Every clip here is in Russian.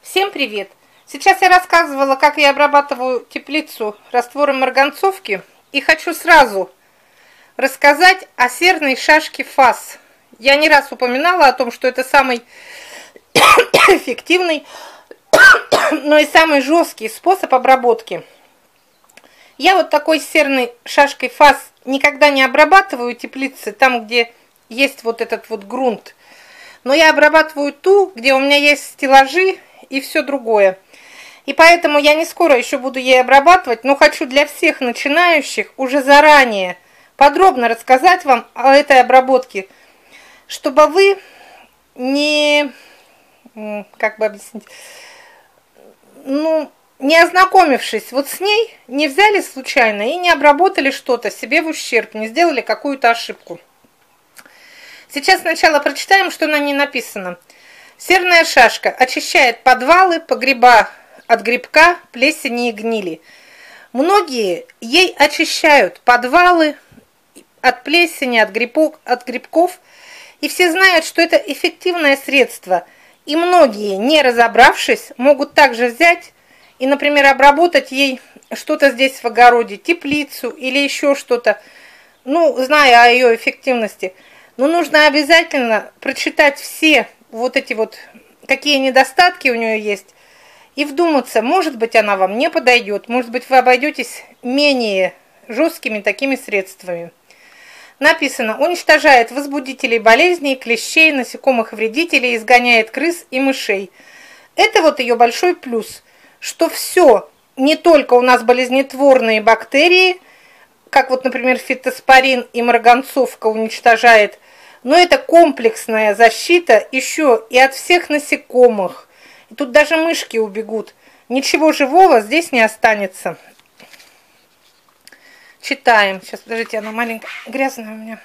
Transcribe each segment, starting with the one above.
Всем привет! Сейчас я рассказывала, как я обрабатываю теплицу раствором марганцовки, и хочу сразу рассказать о серной шашке ФАС. Я не раз упоминала о том, что это самый эффективный, но и самый жесткий способ обработки. Я вот такой серной шашкой ФАС никогда не обрабатываю теплицы, там, где есть вот этот вот грунт. Но я обрабатываю ту, где у меня есть стеллажи и все другое. И поэтому я не скоро еще буду ей обрабатывать, но хочу для всех начинающих уже заранее подробно рассказать вам о этой обработке, чтобы вы не, как бы объяснить, не ознакомившись вот с ней, не взяли случайно и не обработали что-то себе в ущерб, не сделали какую-то ошибку. Сейчас сначала прочитаем, что на ней написано. Серная шашка очищает подвалы, погреба от грибка, плесени и гнили. Многие ей очищают подвалы от плесени, от грибков, и все знают, что это эффективное средство. И многие, не разобравшись, могут также взять и, например, обработать ей что-то здесь в огороде, теплицу или еще что-то, зная о ее эффективности. Но нужно обязательно прочитать все вот эти вот, какие недостатки у нее есть, и вдуматься, может быть, она вам не подойдет, может быть, вы обойдетесь менее жесткими такими средствами. Написано: уничтожает возбудителей болезней, клещей, насекомых вредителей, изгоняет крыс и мышей. Это вот ее большой плюс, что все, не только у нас болезнетворные бактерии, как вот, например, фитоспорин и марганцовка уничтожает, но это комплексная защита еще и от всех насекомых. И тут даже мышки убегут. Ничего живого здесь не останется. Читаем. Сейчас, подождите, она маленькая, грязная у меня.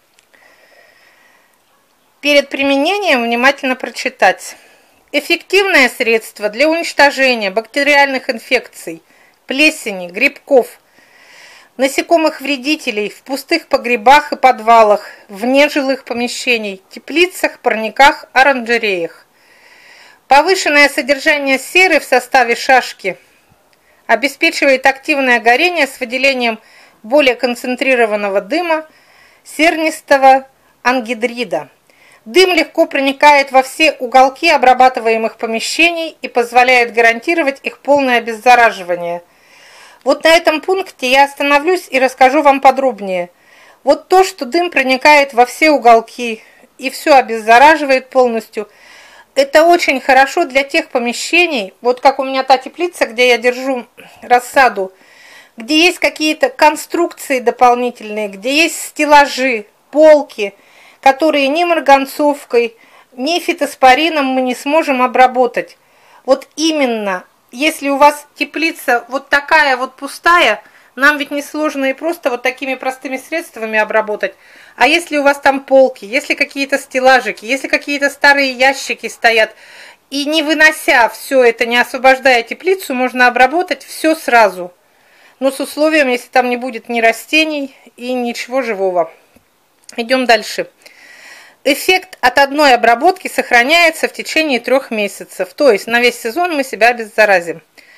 Перед применением внимательно прочитать. Эффективное средство для уничтожения бактериальных инфекций, плесени, грибков, насекомых вредителей в пустых погребах и подвалах, вне жилых помещений, теплицах, парниках, оранжереях. Повышенное содержание серы в составе шашки обеспечивает активное горение с выделением более концентрированного дыма, сернистого ангидрида. Дым легко проникает во все уголки обрабатываемых помещений и позволяет гарантировать их полное обеззараживание. Вот на этом пункте я остановлюсь и расскажу вам подробнее. Вот то, что дым проникает во все уголки и все обеззараживает полностью, это очень хорошо для тех помещений, вот как у меня та теплица, где я держу рассаду, где есть какие-то конструкции дополнительные, где есть стеллажи, полки, которые ни марганцовкой, ни фитоспорином мы не сможем обработать. Вот именно, если у вас теплица вот такая вот пустая, нам ведь несложно и просто вот такими простыми средствами обработать. А если у вас там полки, если какие-то стеллажики, если какие-то старые ящики стоят, и не вынося все это, не освобождая теплицу, можно обработать все сразу. Но с условием, если там не будет ни растений и ничего живого. Идем дальше. Эффект от одной обработки сохраняется в течение 3 месяцев. То есть на весь сезон мы себя обеззаразим.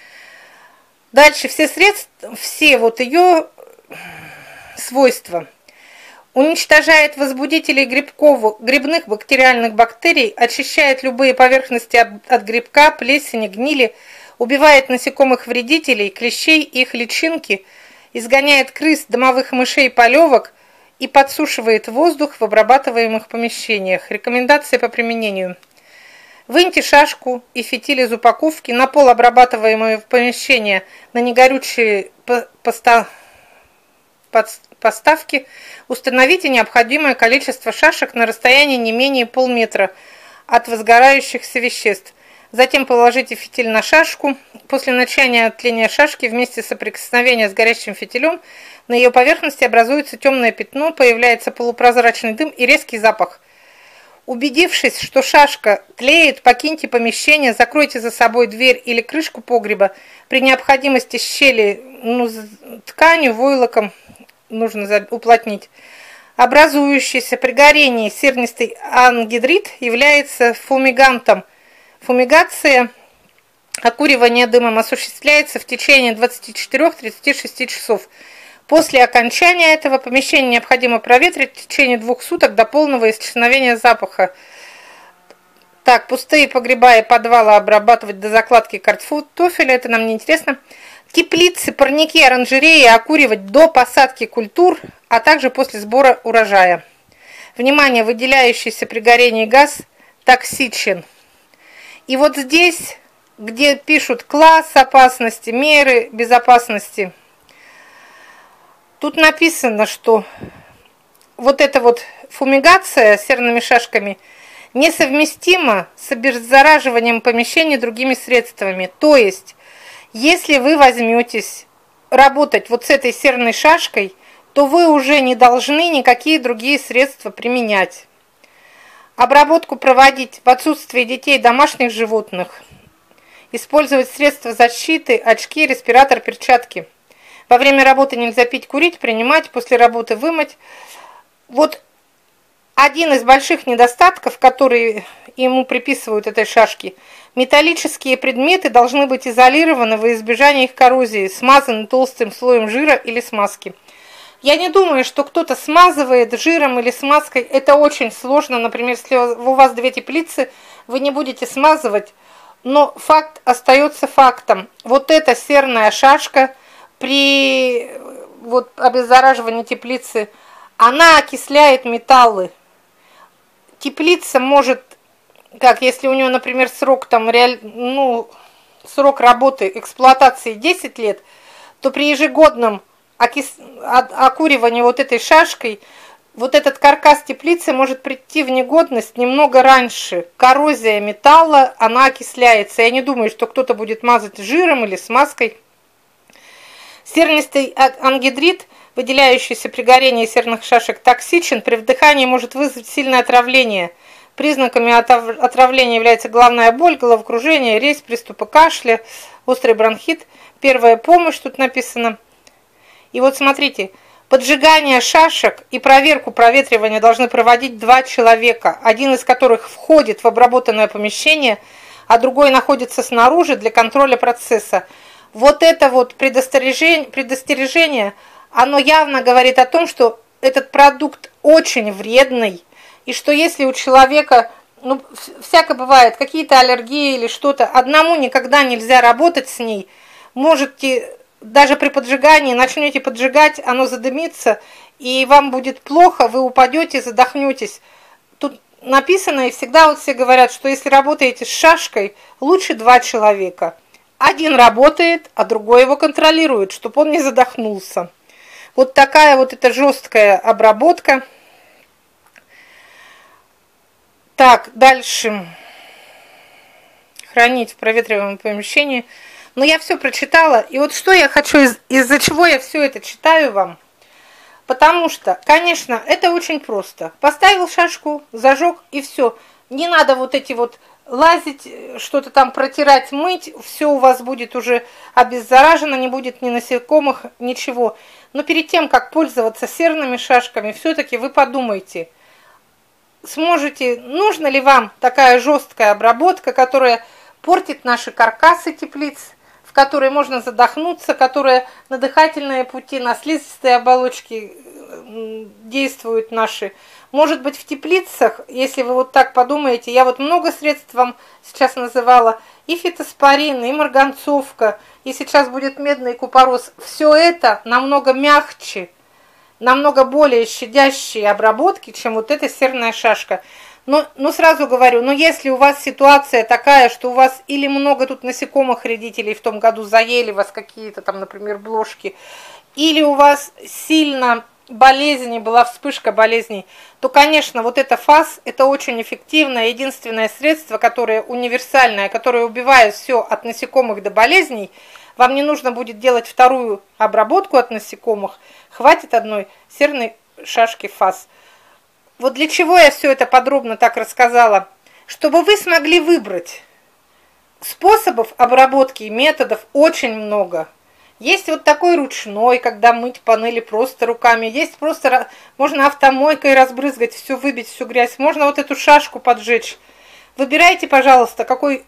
Дальше все средства, все вот ее свойства. Уничтожает возбудителей грибных бактериальных бактерий, очищает любые поверхности от грибка, плесени, гнили, убивает насекомых вредителей, клещей, их личинки, изгоняет крыс, домовых мышей, полевок и подсушивает воздух в обрабатываемых помещениях. Рекомендации по применению. Выньте шашку и фитиль из упаковки на пол обрабатываемого помещения на негорючие подставки. Установите необходимое количество шашек на расстоянии не менее полметра от возгорающихся веществ. Затем положите фитиль на шашку. После начала тления шашки вместе соприкосновения с горящим фитилем на ее поверхности образуется темное пятно, появляется полупрозрачный дым и резкий запах. Убедившись, что шашка тлеет, покиньте помещение, закройте за собой дверь или крышку погреба. При необходимости щели тканью, войлоком нужно уплотнить. Образующийся при горении сернистый ангидрид является фумигантом. Фумигация Окуривание дымом осуществляется в течение 24-36 часов. После окончания этого помещение необходимо проветрить в течение 2 суток до полного исчезновения запаха. Так, пустые погреба и подвалы обрабатывать до закладки картофеля, это нам не интересно. Теплицы, парники, оранжереи окуривать до посадки культур, а также после сбора урожая. Внимание, выделяющийся при горении газ токсичен. И вот здесь, где пишут класс опасности, меры безопасности, тут написано, что вот эта вот фумигация серными шашками несовместима с обеззараживанием помещений другими средствами. То есть, если вы возьметесь работать вот с этой серной шашкой, то вы уже не должны никакие другие средства применять. Обработку проводить в отсутствие детей и домашних животных. Использовать средства защиты, очки, респиратор, перчатки. Во время работы нельзя пить, курить, принимать, после работы вымыть. Вот один из больших недостатков, которые ему приписывают этой шашке, металлические предметы должны быть изолированы во избежание их коррозии, смазаны толстым слоем жира или смазки. Я не думаю, что кто-то смазывает жиром или смазкой. Это очень сложно. Например, если у вас 2 теплицы, вы не будете смазывать. Но факт остается фактом. Вот эта серная шашка при обеззараживании теплицы, она окисляет металлы. Теплица может, если у нее, например, срок работы, эксплуатации 10 лет, то при ежегодном окуривании вот этой шашкой, вот этот каркас теплицы может прийти в негодность немного раньше. Коррозия металла, она окисляется. Я не думаю, что кто-то будет мазать жиром или смазкой. Сернистый ангидрид, выделяющийся при горении серных шашек, токсичен, при вдыхании может вызвать сильное отравление. Признаками отравления является головная боль, головокружение, резь, приступы кашля, острый бронхит. Первая помощь тут написано. И вот смотрите, поджигание шашек и проверку проветривания должны проводить 2 человека, один из которых входит в обработанное помещение, а другой находится снаружи для контроля процесса. Вот это вот предостережение, оно явно говорит о том, что этот продукт очень вредный, и что если у человека, всякое бывает, какие-то аллергии или что-то, одному никогда нельзя работать с ней, можете... Даже при поджигании начнете поджигать, оно задымится, и вам будет плохо, вы упадете, задохнетесь. Тут написано, и всегда все говорят, что если работаете с шашкой, лучше 2 человека. Один работает, а другой его контролирует, чтобы он не задохнулся. Вот такая вот эта жесткая обработка. Так, дальше. Хранить в проветриваемом помещении. Но я все прочитала, и вот что я хочу, из-за чего я все это читаю вам. Потому что, конечно, это очень просто. Поставил шашку, зажег, и все. Не надо вот эти вот лазить, что-то там протирать, мыть. Все у вас будет уже обеззаражено, не будет ни насекомых, ничего. Но перед тем, как пользоваться серными шашками, все-таки вы подумайте, нужна ли вам такая жесткая обработка, которая портит наши каркасы теплиц, в которой можно задохнуться, которая на дыхательные пути, на слизистые оболочки действуют наши. Может быть, в теплицах, если вы вот так подумаете, я вот много средств вам сейчас называла, и фитоспорин, и марганцовка, и сейчас будет медный купорос. Все это намного мягче, намного более щадящие обработки, чем вот эта серная шашка. Но сразу говорю, если у вас ситуация такая, что у вас или много тут насекомых-вредителей в том году заели вас какие-то там, например, блошки, или у вас сильно болезни, была вспышка болезней, то, конечно, вот это ФАС, это очень эффективное, единственное средство, которое универсальное, которое убивает все от насекомых до болезней. Вам не нужно будет делать вторую обработку от насекомых, хватит одной серной шашки ФАС. Вот для чего я все это подробно так рассказала? Чтобы вы смогли выбрать. Способов обработки и методов очень много. Есть вот такой ручной, когда мыть панели просто руками. Есть просто, можно автомойкой разбрызгать, все выбить, всю грязь. Можно вот эту шашку поджечь. Выбирайте, пожалуйста, какой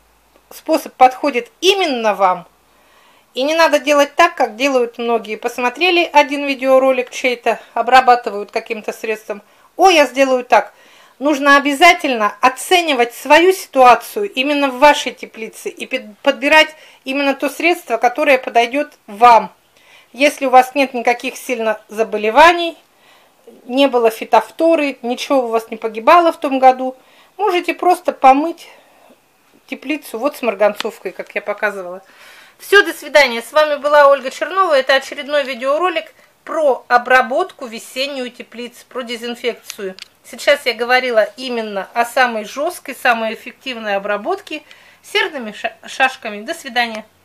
способ подходит именно вам. И не надо делать так, как делают многие. Посмотрели один видеоролик чей-то, обрабатывают каким-то средством. О, я сделаю так. Нужно обязательно оценивать свою ситуацию именно в вашей теплице и подбирать именно то средство, которое подойдет вам. Если у вас нет никаких сильно заболеваний, не было фитофторы, ничего у вас не погибало в том году, можете просто помыть теплицу вот с марганцовкой, как я показывала. Все, до свидания. С вами была Ольга Чернова. Это очередной видеоролик про обработку весеннюю теплиц, про дезинфекцию. Сейчас я говорила именно о самой жесткой, самой эффективной обработке серными шашками. До свидания.